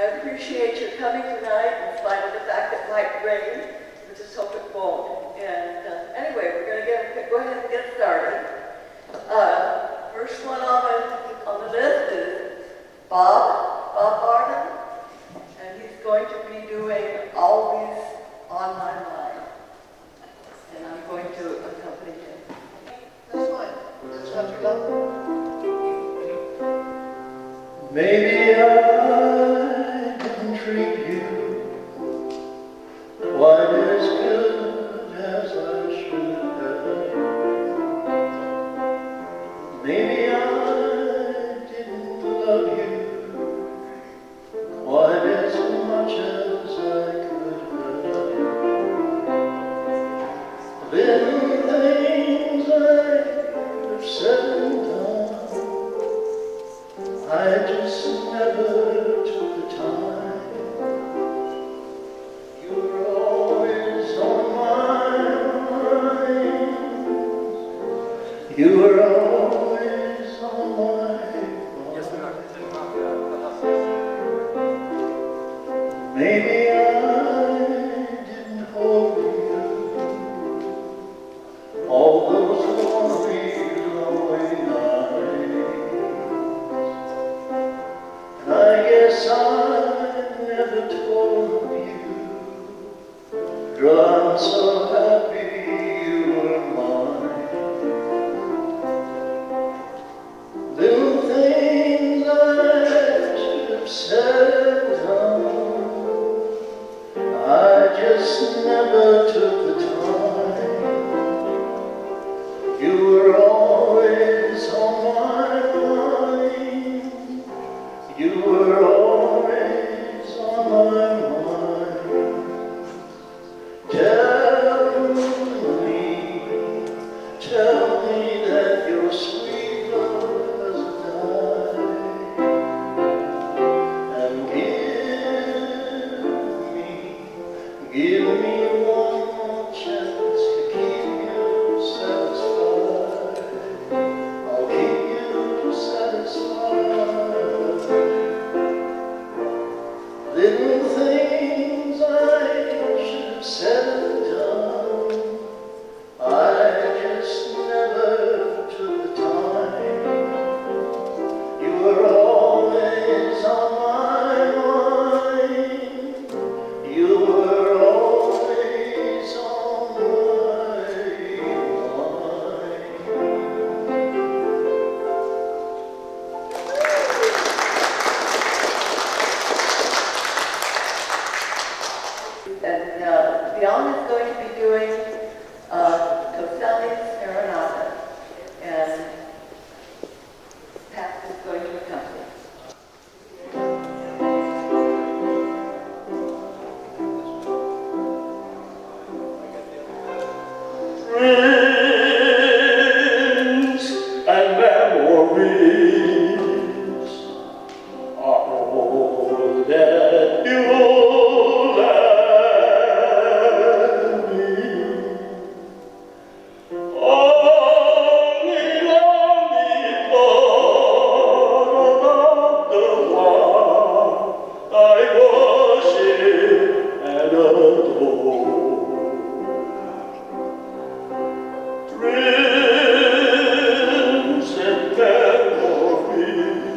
I appreciate your coming tonight in spite of the fact that it might rain. We just hope it won't. And anyway, we're going to go ahead and get started. First one on the list is Bob Barnum, and he's going to be doing Always on My Mind. And I'm going to accompany him. That's fine. That's not too long. Maybe I didn't treat you quite as good as I should have. Maybe I didn't love you quite as much as I could have. Little things I could have said and done, I just never took the time. You were always on my mind. You were always on my mind. Maybe I didn't hold you all those lonely nights. I guess I never told you, girl, I'm so happy you were mine. Little things I should have said and done, I just never took the time. You were always on my mind. You were always on my mind. Tell me that your sweet love has died. And give me one more chance to keep you satisfied. I'll keep you satisfied. Little things I should have said and done, I just never took the time. You were always on my mind. You were always on my mind. And Byong is going to be doing Ceremonies, and Pat is going to accompany. Dreams and memories are all that you'll ever need. Only thought about the one I worship and adore. Dreams and memories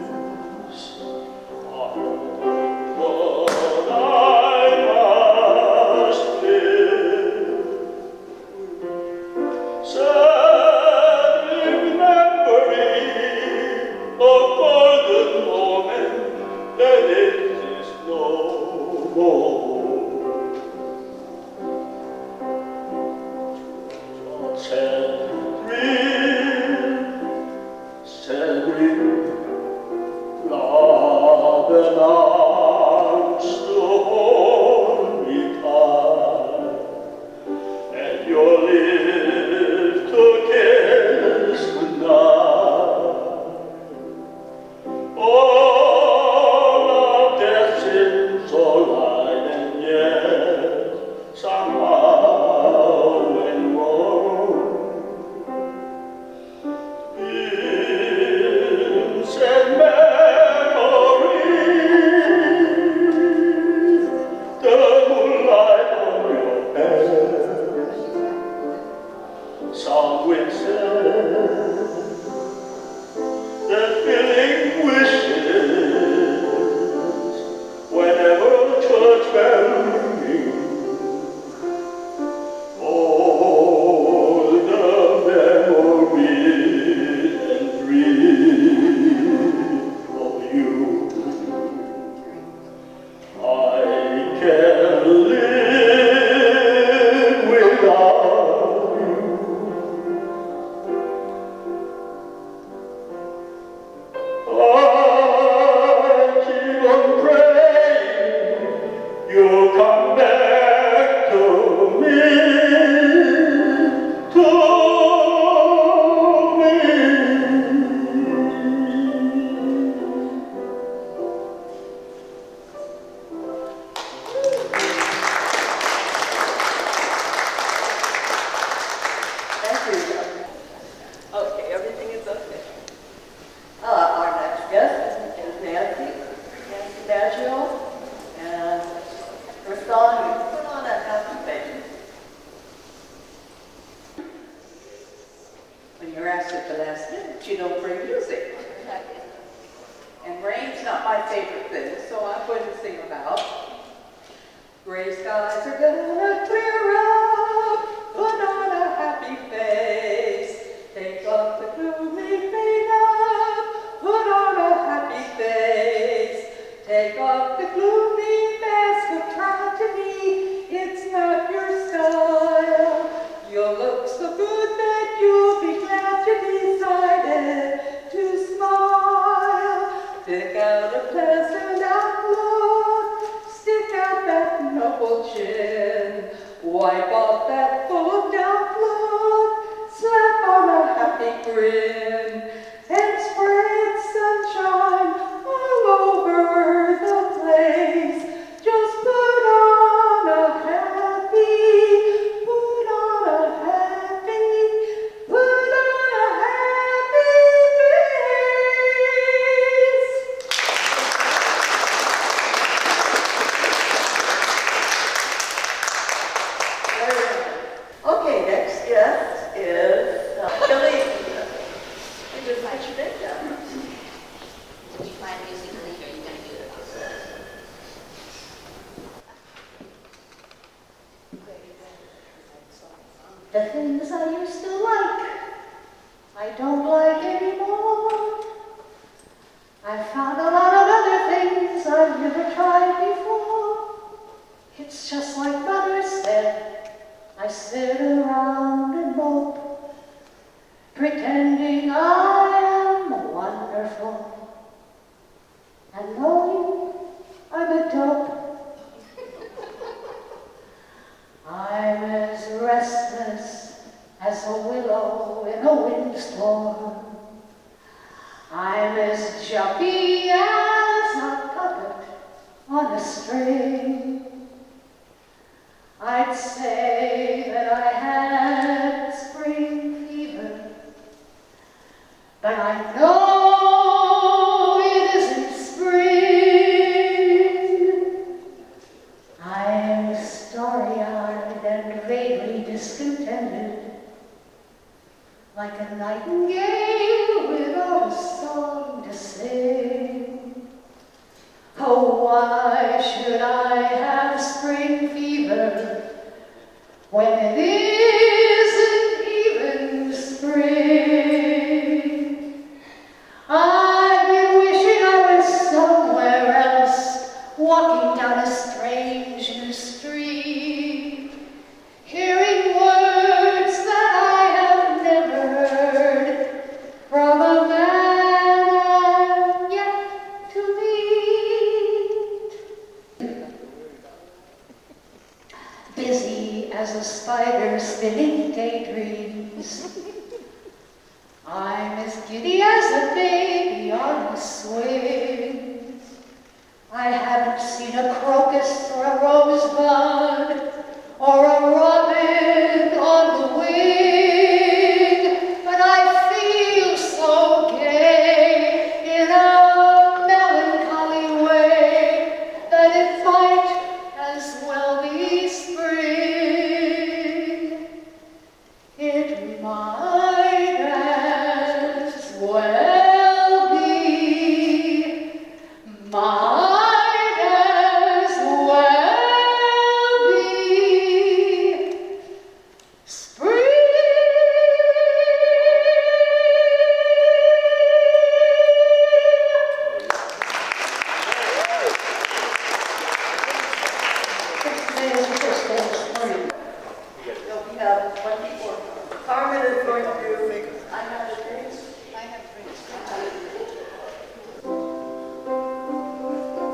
are what I must live. Sad memory of golden moment that exists no more. Love and Maggio, and her song is Put On a Happy Face. When you're asked at the last minute, you don't bring music. And rain's not my favorite thing, so I'm going to sing about gray skies are gonna clear up, put on a happy face, take off the gloomy makeup, put on a happy face, take off the gloomy mask of tragedy, it's not your style, you'll look so good that you'll be glad you decided to smile, pick out a pleasant outlook, stick out that noble chin, wipe off that full doubt look, slap on a happy grin, and spread sunshine all over the place. Just put on a happy, put on a happy, put on a happy face. Okay, next guest is Galit. You just write your name down. Did you find music or are you going to do it? The things I used to like, I don't like anymore. I found a lot of other things I've never tried before. It's just like Mother said, I sit around and mope, pretending I am wonderful, and knowing I'm a dope. I'm as restless as a willow in a windstorm. I'm as jumpy as a puppet on a string. I'd say that I had spring fever, but I know it isn't spring. I'm starry-eyed and vaguely discontented, like a nightingale without a song to sing. Oh, why should I have spring fever when it isn't even spring? I've been wishing I was somewhere else, walking down a strange new street, hearing words that I have never heard from a man I've yet to meet. Busy as a spider spinning daydreams, I'm as giddy as a baby on the swing. I haven't seen a crocus or a rosebud or a robin on the wing, but I feel so gay in a melancholy way that it might as well be spring. It might as well be, might as well be spring. So we have 24. Carmen is going to do I Have a Dream. I have drinks.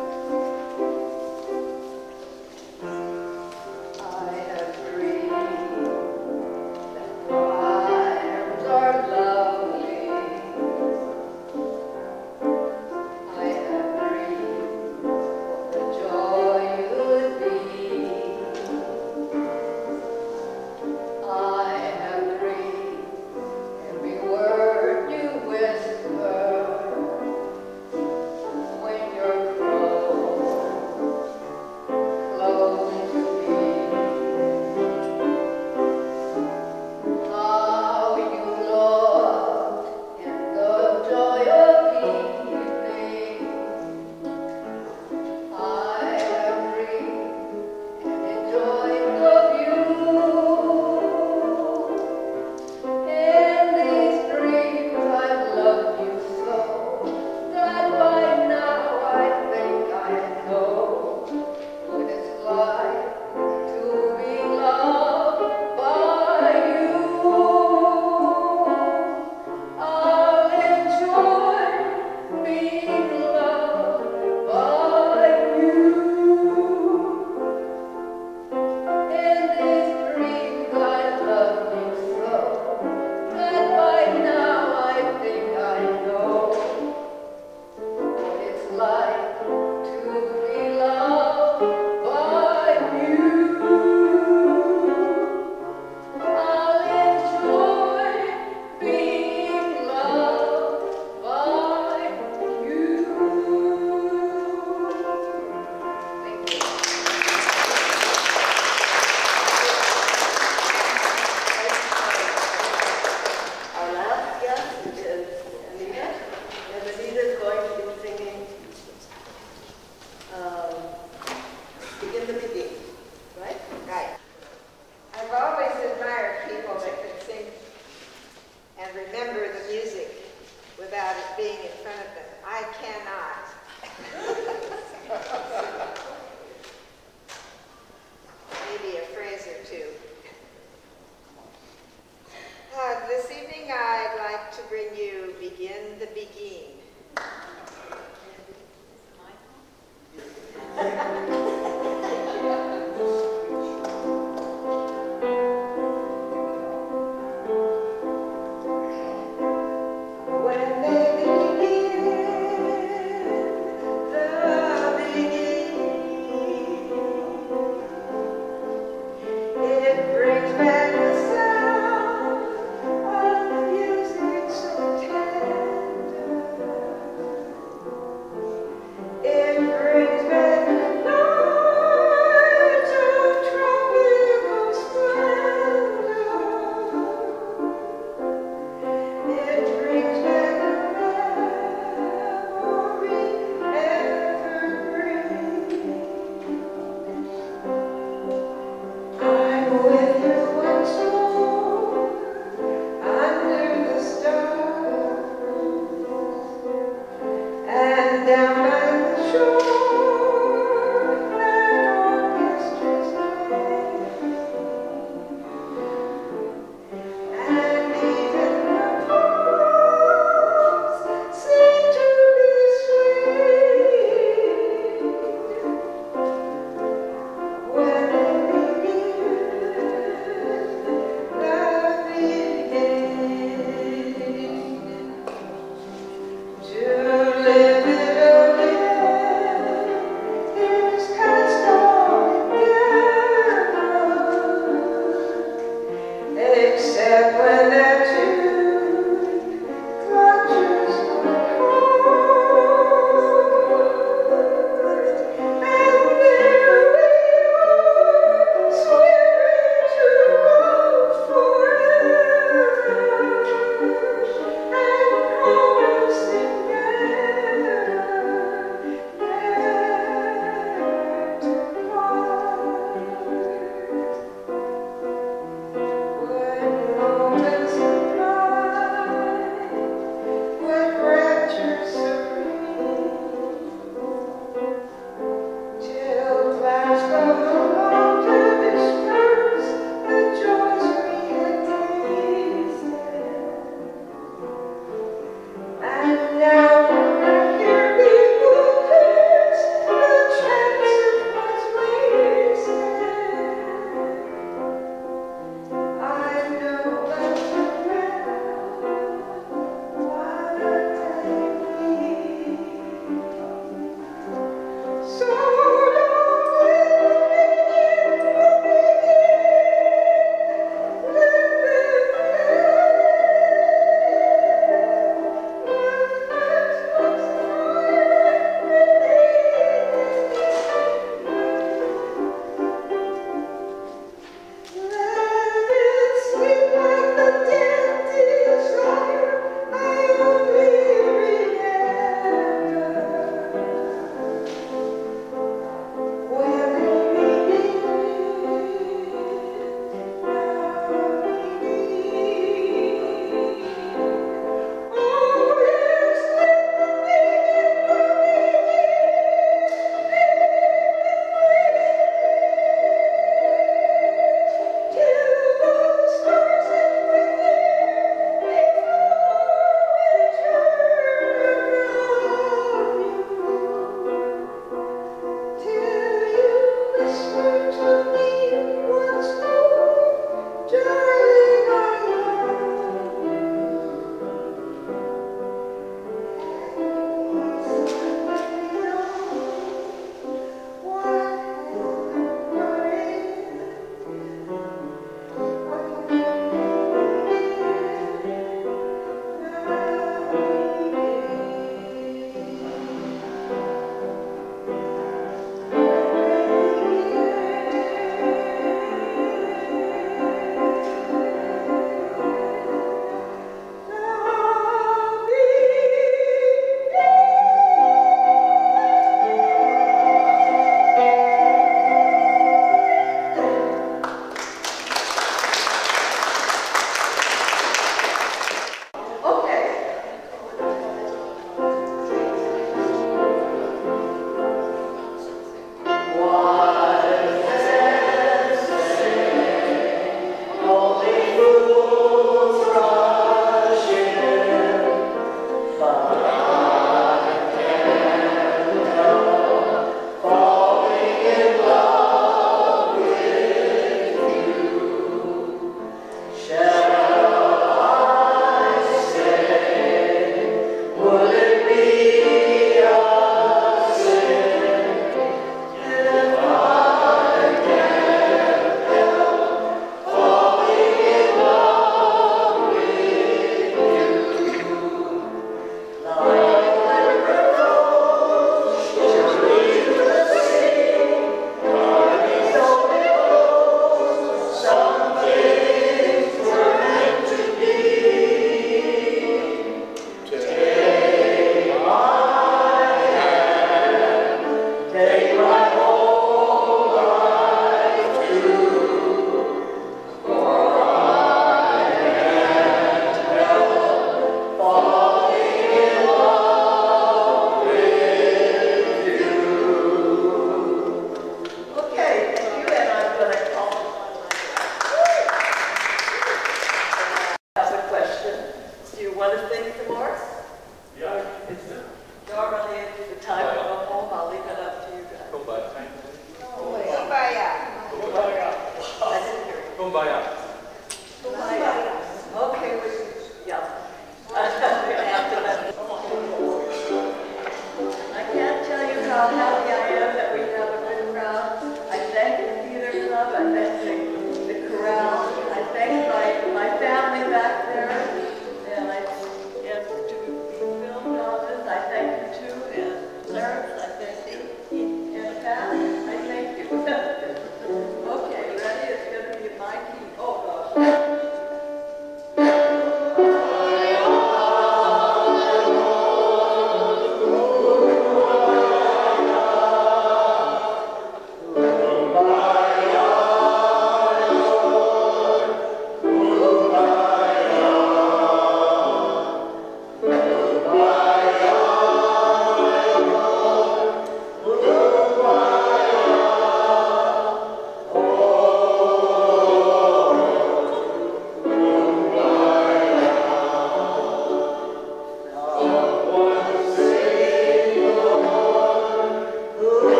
They